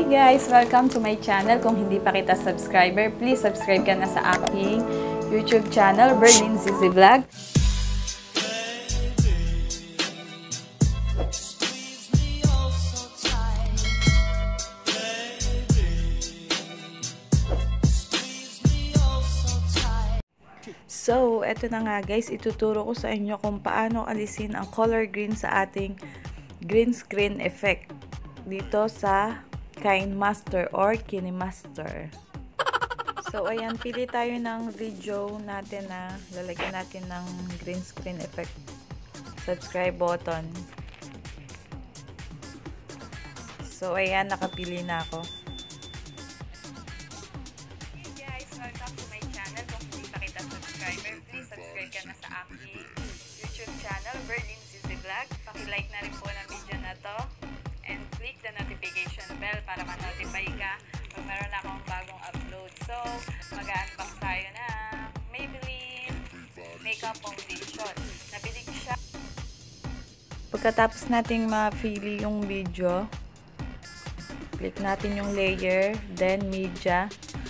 guys! Welcome to my channel. Kung hindi pa kita subscriber, please subscribe ka na sa aking YouTube channel, BerlynCc Vlog. So, eto na nga guys, ituturo ko sa inyo kung paano alisin ang color green sa ating green screen effect dito sa Kinemaster or Kinemaster. So, ayan, pili tayo ng video natin na lalagyan natin ng green screen effect. Subscribe button. So, ayan, nakapili na ako. Please subscribe ka na sa aking YouTube channel, BerlynCc Vlog. Paki-like na rin po ng video na to. And click the notification bell para ma-notify ka pag meron akong bagong upload. So, mag-unbox tayo na Maybelline Makeup Foundation. Nabili ko siya. Pagkatapos nating mapili yung video, click natin yung layer, then media.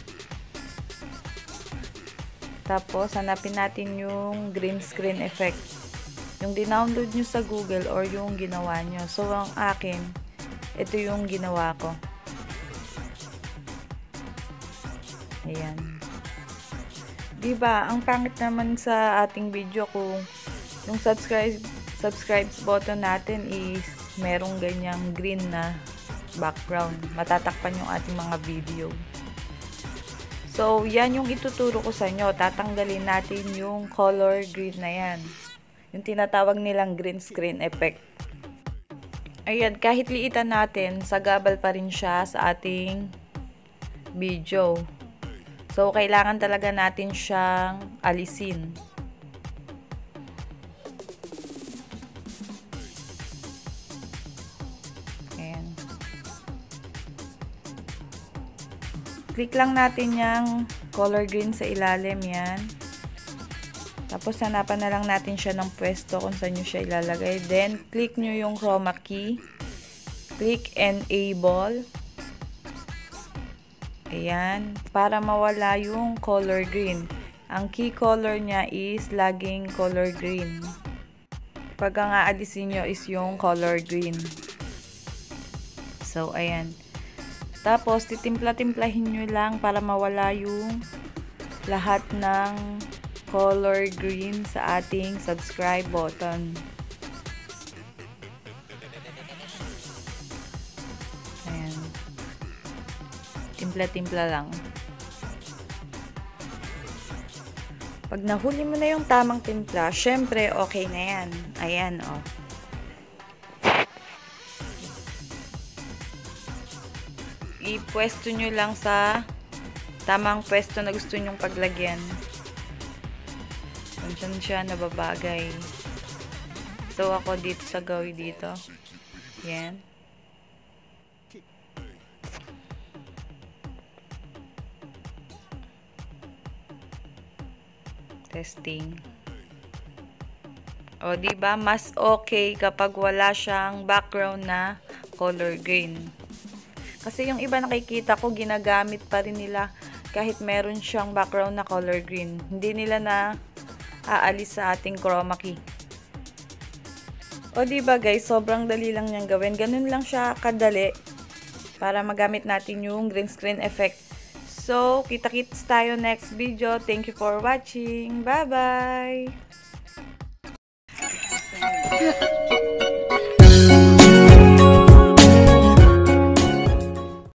Tapos, hanapin natin yung green screen effect. Yung dinownload nyo sa Google or yung ginawa nyo. So, ang akin, ito yung ginawa ko. Ayan. Diba, ang pangit naman sa ating video kung yung subscribe button natin is merong ganyang green na background. Matatakpan yung ating mga video. So, yan yung ituturo ko sa inyo. Tatanggalin natin yung color green na yan. Yung tinatawag nilang green screen effect. Ayan, kahit liitan natin, sagabal pa rin siya sa ating video. So, kailangan talaga natin siyang alisin. Click lang natin yung color green sa ilalim yan. Tapos hanapan na lang natin siya ng pwesto kung saan nyo siya ilalagay. Then, click nyo yung chroma key. Click enable. Ayan. Para mawala yung color green. Ang key color niya is laging color green. Pag ang aalisin nyo is yung color green. So, ayan. Tapos, titimpla-timplahin nyo lang para mawala yung lahat ng color green sa ating subscribe button. Ayan. Timpla-timpla lang. Pag nahuli mo na yung tamang timpla, syempre, okay na yan. Ayan, oh. Ipwesto nyo lang sa tamang pwesto na gusto nyong paglagyan. Kung saan siya nababagay. So, ako dito sa gawin dito. Yan. Testing. O, diba? Mas okay kapag wala siyang background na color green. Kasi yung iba nakikita ko, ginagamit pa rin nila kahit meron siyang background na color green. Hindi nila na aalis sa ating chroma key. O diba guys, sobrang dali lang niyang gawin. Ganun lang siya kadali para magamit natin yung green screen effect. So, kita-kits tayo next video. Thank you for watching. Bye-bye!